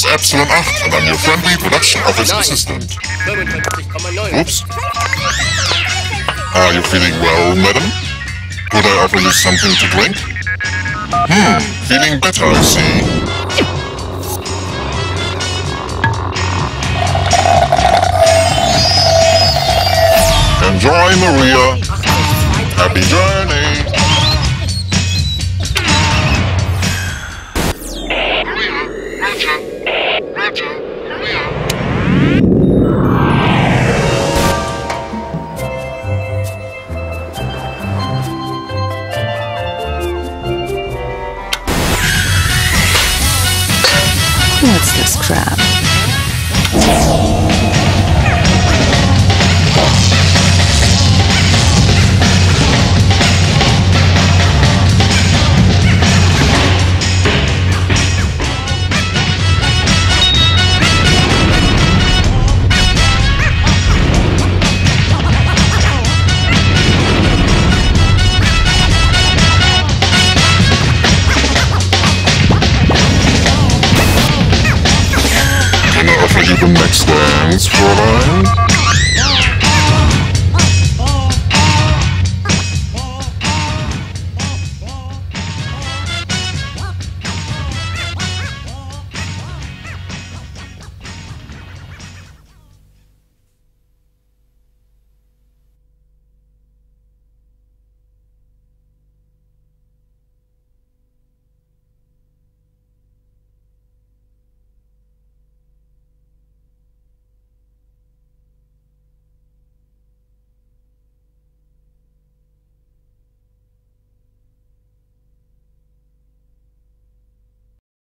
name's Epsilon 8 and I'm your friendly production office assistant. Oops. Are you feeling well, madam? Could I offer you something to drink? Feeling better, I see. Enjoy, Maria. Happy journey. What's this crap? Offer you the next dance, Fräulein?